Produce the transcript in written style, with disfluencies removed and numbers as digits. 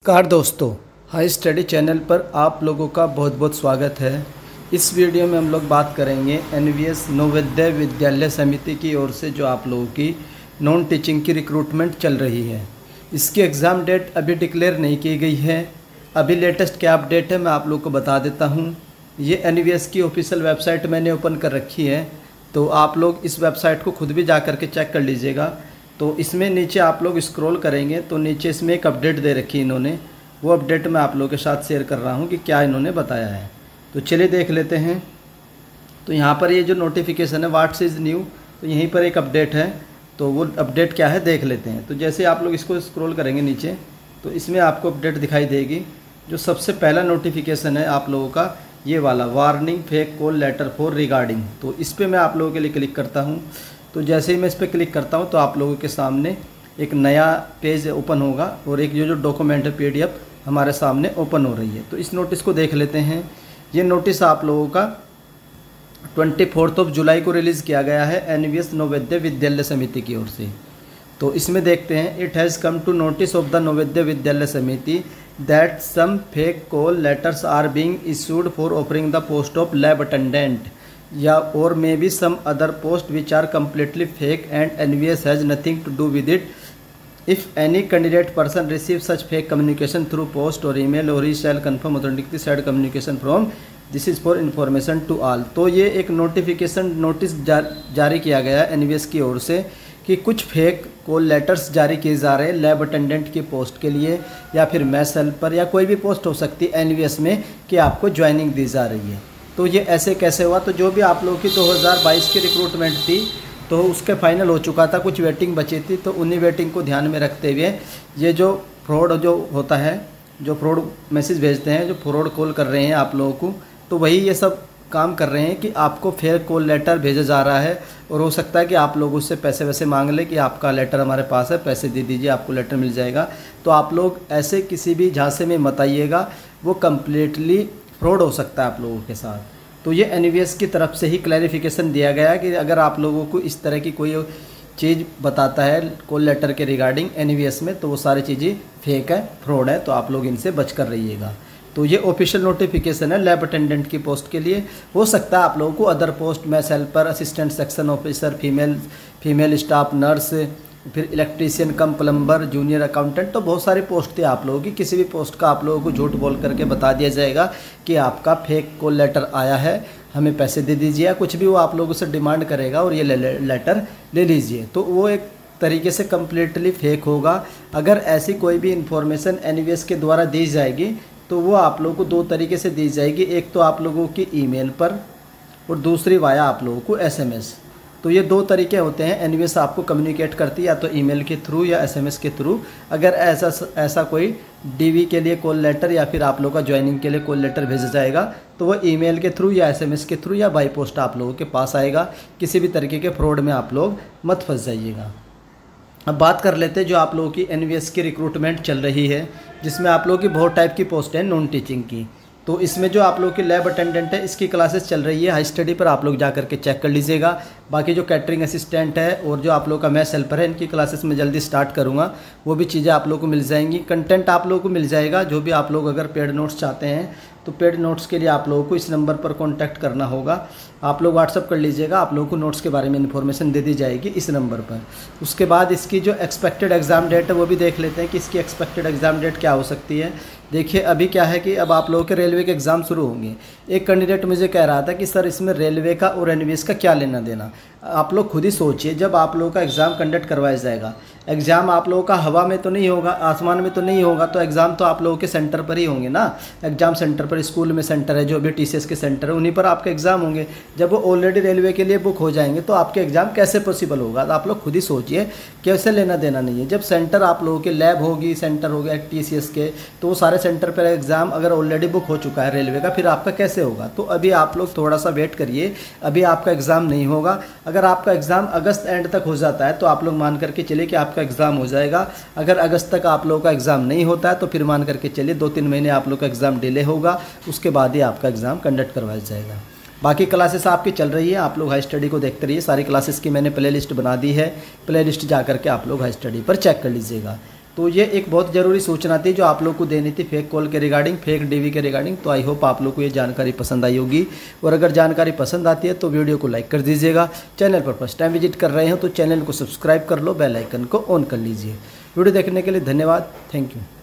नमस्कार दोस्तों, high study channel पर आप लोगों का बहुत बहुत स्वागत है। इस वीडियो में हम लोग बात करेंगे एनवीएस नवोदय विद्यालय समिति की ओर से जो आप लोगों की नॉन टीचिंग की रिक्रूटमेंट चल रही है। इसकी एग्ज़ाम डेट अभी डिक्लेयर नहीं की गई है। अभी लेटेस्ट क्या अपडेट है मैं आप लोगों को बता देता हूँ। ये एनवीएस की ऑफिशियल वेबसाइट मैंने ओपन कर रखी है, तो आप लोग इस वेबसाइट को खुद भी जा कर के चेक कर लीजिएगा। तो इसमें नीचे आप लोग स्क्रॉल करेंगे तो नीचे इसमें एक अपडेट दे रखी है इन्होंने। वो अपडेट मैं आप लोगों के साथ शेयर कर रहा हूँ कि क्या इन्होंने बताया है। तो चलिए देख लेते हैं। तो यहाँ पर ये जो नोटिफिकेशन है व्हाट्स इज़ न्यू, तो यहीं पर एक अपडेट है। तो वो अपडेट क्या है देख लेते हैं। तो जैसे आप लोग इसको स्क्रॉल करेंगे नीचे तो इसमें आपको अपडेट दिखाई देगी। जो सबसे पहला नोटिफिकेशन है आप लोगों का ये वाला, warning fake call letter for regarding. तो इस पर मैं आप लोगों के लिए क्लिक करता हूँ। तो जैसे ही मैं इस पर क्लिक करता हूँ तो आप लोगों के सामने एक नया पेज ओपन होगा और एक जो डॉक्यूमेंट है पीडीएफ हमारे सामने ओपन हो रही है। तो इस नोटिस को देख लेते हैं। ये नोटिस आप लोगों का 24 जुलाई को रिलीज़ किया गया है एनवीएस नवोदय विद्यालय समिति की ओर से। तो इसमें देखते हैं, it has come to notice of the Navodaya Vidyalaya Samiti that some fake call letters are being issued for offering the post of lab attendant या और may be some other post which are completely fake and NVS has nothing to do with it. If any candidate person receives such fake communication through post or email or he shall confirm authenticity said communication from this is for information to all. तो ये एक notice जारी किया गया है NVS की ओर से कि कुछ फेक कॉल लेटर्स जारी किए जा रहे हैं लैब अटेंडेंट की पोस्ट के लिए या फिर मैस हेल्पर या कोई भी पोस्ट हो सकती है एनवीएस में कि आपको ज्वाइनिंग दी जा रही है। तो ये ऐसे कैसे हुआ? तो जो भी आप लोगों की 2022 की रिक्रूटमेंट थी तो उसके फाइनल हो चुका था, कुछ वेटिंग बची थी। तो उन्हीं वेटिंग को ध्यान में रखते हुए ये जो फ्रॉड जो होता है, जो फ्रॉड मैसेज भेजते हैं, जो फ्रॉड कॉल कर रहे हैं आप लोगों को, तो वही ये सब काम कर रहे हैं कि आपको फेक कॉल लेटर भेजा जा रहा है। और हो सकता है कि आप लोग उससे पैसे वैसे मांग लें कि आपका लेटर हमारे पास है, पैसे दे दीजिए आपको लेटर मिल जाएगा। तो आप लोग ऐसे किसी भी झांसे में मत आइएगा, वो कम्प्लीटली फ्रॉड हो सकता है आप लोगों के साथ। तो ये एनवीएस की तरफ से ही क्लैरिफिकेशन दिया गया है कि अगर आप लोगों को इस तरह की कोई चीज़ बताता है कॉल लेटर के रिगार्डिंग एनवीएस में तो वो सारी चीज़ें फेक है, फ्रॉड है, तो आप लोग इनसे बच कर रहिएगा। तो ये ऑफिशियल नोटिफिकेशन है लैब अटेंडेंट की पोस्ट के लिए। हो सकता है आप लोगों को other post mess helper, assistant section officer, female staff nurse, फिर electrician cum plumber, junior accountant, तो बहुत सारी पोस्ट थी आप लोगों की। किसी भी पोस्ट का आप लोगों को झूठ बोल करके बता दिया जाएगा कि आपका फेक कॉल लेटर आया है, हमें पैसे दे दीजिए, या कुछ भी वो आप लोगों से डिमांड करेगा और ये लेटर ले लीजिए। तो वो एक तरीके से कम्प्लीटली फेक होगा। अगर ऐसी कोई भी इंफॉर्मेशन एनवीएस के द्वारा दी जाएगी तो वो आप लोगों को दो तरीके से दी जाएगी, एक तो आप लोगों की ईमेल पर और दूसरी वाया आप लोगों को एसएमएस। तो ये दो तरीके होते हैं एनवीएस आपको कम्युनिकेट करती है, या तो ईमेल के थ्रू या एसएमएस के थ्रू। अगर ऐसा कोई डीवी के लिए कॉल लेटर या फिर आप लोगों का ज्वाइनिंग के लिए कॉल लेटर भेजा जाएगा तो वो ईमेल के थ्रू या एसएमएस के थ्रू या बाई पोस्ट आप लोगों के पास आएगा। किसी भी तरीके के फ्रॉड में आप लोग मत फंस जाइएगा। अब बात कर लेते हैं जो आप लोगों की एनवीएस की रिक्रूटमेंट चल रही है, जिसमें आप लोगों की बहुत टाइप की पोस्ट है नॉन टीचिंग की। तो इसमें जो आप लोगों की लैब अटेंडेंट है इसकी क्लासेस चल रही है हाई स्टडी पर, आप लोग जा करके चेक कर लीजिएगा। बाकी जो कैटरिंग असिस्टेंट है और जो आप लोगों का मैस हेल्पर है इनकी क्लासेस मैं जल्दी स्टार्ट करूँगा, वो भी चीज़ें आप लोगों को मिल जाएंगी। कंटेंट आप लोगों को मिल जाएगा। जो भी आप लोग अगर पेड नोट्स चाहते हैं तो पेड नोट्स के लिए आप लोगों को इस नंबर पर कॉन्टैक्ट करना होगा। आप लोग व्हाट्सअप कर लीजिएगा, आप लोगों को नोट्स के बारे में इन्फॉर्मेशन दे दी जाएगी इस नंबर पर। उसके बाद इसकी जो एक्सपेक्टेड एग्ज़ाम डेट है वो भी देख लेते हैं कि इसकी एक्सपेक्टेड एग्ज़ाम डेट क्या हो सकती है। देखिए अभी क्या है कि अब आप लोगों के रेलवे के एग्ज़ाम शुरू होंगे। एक कैंडिडेट मुझे कह रहा था कि सर इसमें रेलवे का और एनवीएस का क्या लेना देना। आप लोग खुद ही सोचिए, जब आप लोगों का एग्ज़ाम कंडक्ट करवाया जाएगा, एग्ज़ाम आप लोगों का हवा में तो नहीं होगा, आसमान में तो नहीं होगा, तो एग्ज़ाम तो आप लोगों के सेंटर पर ही होंगे ना। एग्ज़ाम सेंटर पर, स्कूल में सेंटर है, जो भी टीसीएस के सेंटर है उन्हीं पर आपके एग्ज़ाम होंगे। जब वो ऑलरेडी रेलवे के लिए बुक हो जाएंगे तो आपके एग्ज़ाम कैसे पॉसिबल होगा? तो आप लोग खुद ही सोचिए, कैसे लेना देना नहीं है। जब सेंटर आप लोगों के लैब होगी, सेंटर हो गया टीसीएस के, तो वो सारे सेंटर पर एग्ज़ाम अगर ऑलरेडी बुक हो चुका है रेलवे का, फिर आपका कैसे होगा? तो अभी आप लोग थोड़ा सा वेट करिए, अभी आपका एग्ज़ाम नहीं होगा। अगर आपका एग्ज़ाम अगस्त एंड तक हो जाता है तो आप लोग मान करके चलिए कि आपका एग्ज़ाम हो जाएगा। अगर अगस्त तक आप लोगों का एग्ज़ाम नहीं होता है तो फिर मान करके चलिए 2-3 महीने आप लोग का एग्ज़ाम डिले होगा, उसके बाद ही आपका एग्ज़ाम कंडक्ट करवाया जाएगा। बाकी क्लासेस आपकी चल रही है, आप लोग हाई स्टडी को देखते रहिए। सारी क्लासेस की मैंने प्ले लिस्ट बना दी है, प्ले लिस्ट जा करके आप लोग हाई स्टडी पर चेक कर लीजिएगा। तो ये एक बहुत ज़रूरी सूचना थी जो आप लोग को देनी थी फेक कॉल के रिगार्डिंग, फेक डीवी के रिगार्डिंग। तो आई होप आप लोग को ये जानकारी पसंद आई होगी, और अगर जानकारी पसंद आती है तो वीडियो को लाइक कर दीजिएगा। चैनल पर फर्स्ट टाइम विजिट कर रहे हो तो चैनल को सब्सक्राइब कर लो, बेल आइकन को ऑन कर लीजिए। वीडियो देखने के लिए धन्यवाद, थैंक यू।